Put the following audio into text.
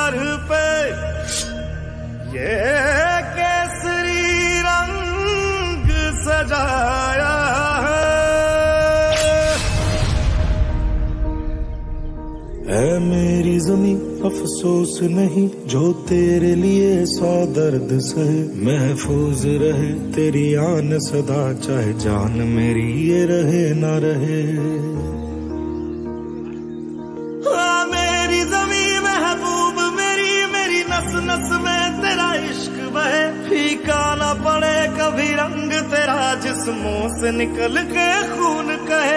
sir पे ये केसरी रंग सजाया है मेरी ज़मीं अफसोस नहीं जो तेरे लिए 100 दर्द सहे महफूज रहे तेरी आन सदा चाहे जान मेरी ये रहे ना रहे मेरी ज़मीं महबूब मेरी नस नस में तेरा इश्क बहे फीका ना पड़े कभी रंग तेरा जिस्मों से निकल के खून कहे